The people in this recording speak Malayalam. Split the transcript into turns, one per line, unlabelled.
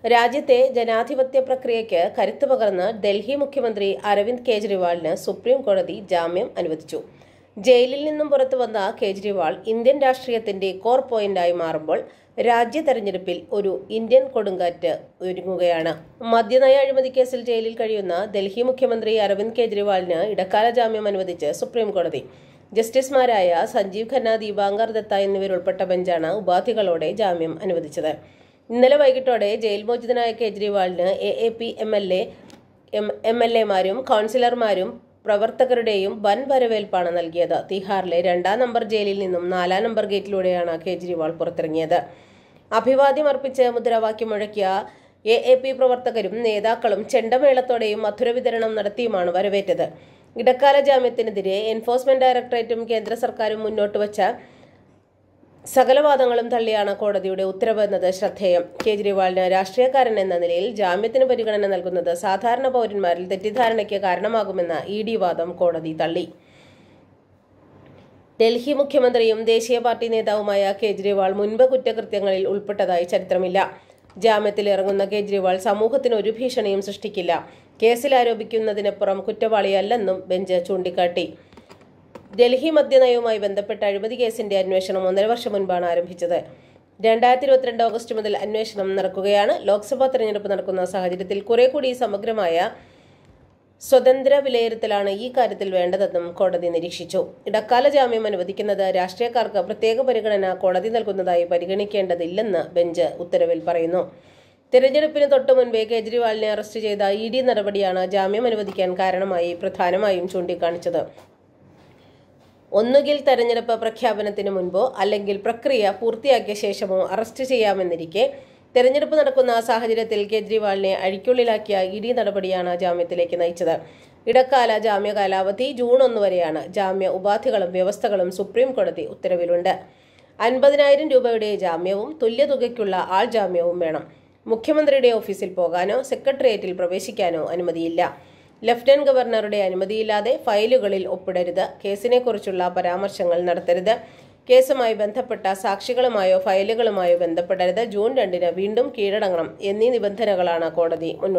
രാജ്യത്തെ ജനാധിപത്യ പ്രക്രിയയ്ക്ക് കരുത്തു പകർന്ന് ഡൽഹി മുഖ്യമന്ത്രി അരവിന്ദ് കെജ്രിവാളിന് സുപ്രീം കോടതി ജാമ്യം അനുവദിച്ചു. ജയിലിൽ നിന്നും പുറത്തു വന്ന കെജ്രിവാൾ ഇന്ത്യൻ രാഷ്ട്രീയത്തിന്റെ കോർ പോയിന്റായി മാറുമ്പോൾ രാജ്യ തെരഞ്ഞെടുപ്പിൽ ഒരു ഇന്ത്യൻ കൊടുങ്കാറ്റ് ഒരുങ്ങുകയാണ്. മദ്യനയ അഴിമതി കേസിൽ ജയിലിൽ കഴിയുന്ന ഡൽഹി മുഖ്യമന്ത്രി അരവിന്ദ് കെജ്രിവാളിന് ഇടക്കാല ജാമ്യം അനുവദിച്ച് സുപ്രീം കോടതി. ജസ്റ്റിസുമാരായ സഞ്ജീവ് ഖന്ന, ദീപാങ്കർ ദത്ത എന്നിവരുൾപ്പെട്ട ബെഞ്ചാണ് ഉപാധികളോടെ ജാമ്യം അനുവദിച്ചത്. ഇന്നലെ വൈകിട്ടോടെ ജയിൽ മോചിതനായ കെജ്രിവാളിന് AAP MLA-മാരും കൗൺസിലർമാരും പ്രവർത്തകരുടെയും വൻ വരവേൽപ്പാണ് നൽകിയത്. തിഹാറിലെ 2-ാം നമ്പർ ജയിലിൽ നിന്നും 4-ാം നമ്പർ ഗേറ്റിലൂടെയാണ് കെജ്രിവാൾ പുറത്തിറങ്ങിയത്. അഭിവാദ്യം അർപ്പിച്ച് മുദ്രാവാക്യം മുഴക്കിയ AAP പ്രവർത്തകരും നേതാക്കളും ചെണ്ടമേളത്തോടെയും മധുര വിതരണം നടത്തിയുമാണ് വരവേറ്റത്. ഇടക്കാല ജാമ്യത്തിനെതിരെ എൻഫോഴ്സ്മെന്റ് ഡയറക്ടറേറ്റും കേന്ദ്ര സർക്കാരും മുന്നോട്ട് വച്ച സകല വാദങ്ങളും തള്ളിയാണ് കോടതിയുടെ ഉത്തരവെന്നത് ശ്രദ്ധേയം. കെജ്രിവാളിന് രാഷ്ട്രീയക്കാരൻ എന്ന നിലയിൽ ജാമ്യത്തിന് പരിഗണന നൽകുന്നത് സാധാരണ പൗരന്മാരിൽ തെറ്റിദ്ധാരണയ്ക്ക് കാരണമാകുമെന്ന ED വാദം കോടതി തള്ളി. ഡൽഹി മുഖ്യമന്ത്രിയും ദേശീയ പാർട്ടി നേതാവുമായ കെജ്രിവാൾ മുൻപ് കുറ്റകൃത്യങ്ങളിൽ ഉൾപ്പെട്ടതായി ചരിത്രമില്ല. ജാമ്യത്തിൽ ഇറങ്ങുന്ന കെജ്രിവാൾ സമൂഹത്തിന് ഒരു ഭീഷണിയും സൃഷ്ടിക്കില്ല. കേസിൽ ആരോപിക്കുന്നതിനപ്പുറം കുറ്റവാളിയല്ലെന്നും ബെഞ്ച് ചൂണ്ടിക്കാട്ടി. ഡൽഹി മദ്യനയവുമായി ബന്ധപ്പെട്ട അഴിമതി കേസിന്റെ അന്വേഷണം 1.5 വർഷം മുൻപാണ് ആരംഭിച്ചത്. 2022 ഓഗസ്റ്റ് മുതൽ അന്വേഷണം നടക്കുകയാണ്. ലോക്സഭാ തെരഞ്ഞെടുപ്പ് നടക്കുന്ന സാഹചര്യത്തിൽ കുറെ കൂടി സമഗ്രമായ സ്വതന്ത്ര വിലയിരുത്തലാണ് ഈ കാര്യത്തിൽ വേണ്ടതെന്നും കോടതി നിരീക്ഷിച്ചു. ഇടക്കാല ജാമ്യം അനുവദിക്കുന്നത് രാഷ്ട്രീയക്കാർക്ക് പ്രത്യേക പരിഗണന കോടതി നൽകുന്നതായി പരിഗണിക്കേണ്ടതില്ലെന്ന് ബെഞ്ച് ഉത്തരവിൽ പറയുന്നു. തെരഞ്ഞെടുപ്പിന് തൊട്ടു മുൻപേ കെജ്രിവാളിനെ അറസ്റ്റ് ചെയ്ത ED നടപടിയാണ് ജാമ്യം അനുവദിക്കാൻ കാരണമായി പ്രധാനമായും ചൂണ്ടിക്കാണിച്ചത്. ഒന്നുകിൽ തെരഞ്ഞെടുപ്പ് പ്രഖ്യാപനത്തിന് മുൻപോ അല്ലെങ്കിൽ പ്രക്രിയ പൂർത്തിയാക്കിയ ശേഷമോ അറസ്റ്റ് ചെയ്യാമെന്നിരിക്കെ തെരഞ്ഞെടുപ്പ് നടക്കുന്ന സാഹചര്യത്തിൽ കെജ്രിവാളിനെ അഴിക്കുള്ളിലാക്കിയ ED നടപടിയാണ് ജാമ്യത്തിലേക്ക് നയിച്ചത്. ഇടക്കാല ജാമ്യ കാലാവധി ജൂൺ 1 വരെയാണ്. ജാമ്യ ഉപാധികളും വ്യവസ്ഥകളും സുപ്രീം കോടതി ഉത്തരവിലുണ്ട്. 50,000 രൂപയുടെ ജാമ്യവും തുല്യതുകയ്ക്കുള്ള ആൾ ജാമ്യവും വേണം. മുഖ്യമന്ത്രിയുടെ ഓഫീസിൽ പോകാനോ സെക്രട്ടേറിയറ്റിൽ പ്രവേശിക്കാനോ അനുമതിയില്ല. ലഫ്റ്റനന്റ് ഗവർണറുടെ അനുമതിയില്ലാതെ ഫയലുകളിൽ ഒപ്പിടരുത്. കേസിനെക്കുറിച്ചുള്ള പരാമർശങ്ങൾ നടത്തരുത്. കേസുമായി ബന്ധപ്പെട്ട സാക്ഷികളുമായോ ഫയലുകളുമായോ ബന്ധപ്പെടരുത്. ജൂൺ 2-ന് വീണ്ടും കീഴടങ്ങണം എന്നീ നിബന്ധനകളാണ് കോടതി മുന്നോട്ട്